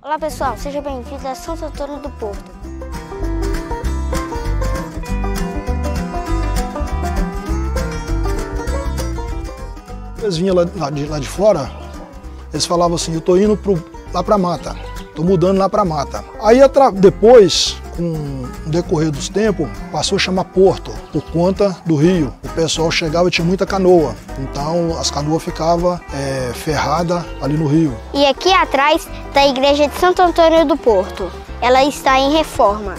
Olá pessoal, seja bem-vindo a Santo Antônio do Porto. Eles vinham lá de fora, eles falavam assim, eu tô indo lá pra mata, tô mudando lá pra mata. Aí depois, com o decorrer dos tempos, passou a chamar Porto, por conta do rio. O pessoal chegava e tinha muita canoa, então as canoas ficavam ferradas ali no rio. E aqui atrás está a igreja de Santo Antônio do Porto. Ela está em reforma.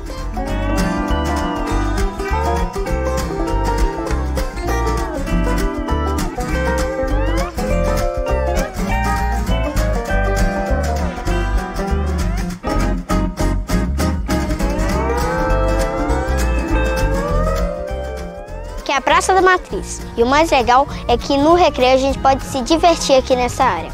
Que é a Praça da Matriz. E o mais legal é que no recreio a gente pode se divertir aqui nessa área.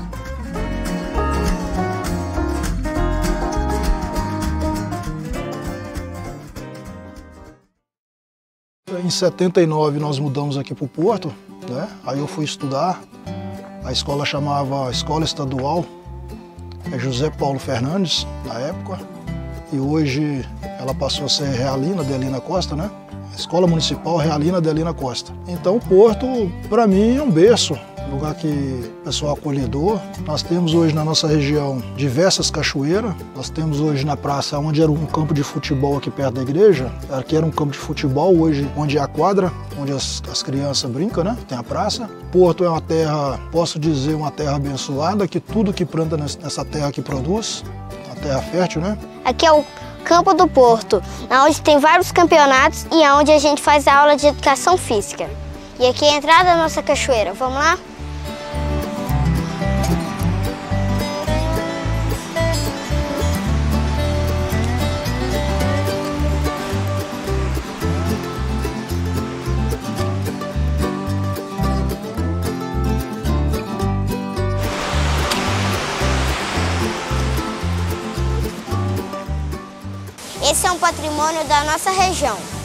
Em 79 nós mudamos aqui para o Porto, né? Aí eu fui estudar. A escola chamava Escola Estadual José Paulo Fernandes, na época. E hoje ela passou a ser Realina Adelina Costa, né? Escola Municipal Realina Adelina Costa. Então o Porto, para mim, é um berço, lugar que pessoal acolhedor. Nós temos hoje na nossa região diversas cachoeiras. Nós temos hoje na praça, onde era um campo de futebol aqui perto da igreja, aqui era um campo de futebol, hoje onde é a quadra, onde as crianças brincam, né? Tem a praça. Porto é uma terra, posso dizer, uma terra abençoada, que tudo que planta nessa terra que produz, uma terra fértil, né? Aqui é o Campo do Porto, onde tem vários campeonatos e onde a gente faz a aula de educação física. E aqui é a entrada da nossa cachoeira. Vamos lá? Esse é um patrimônio da nossa região.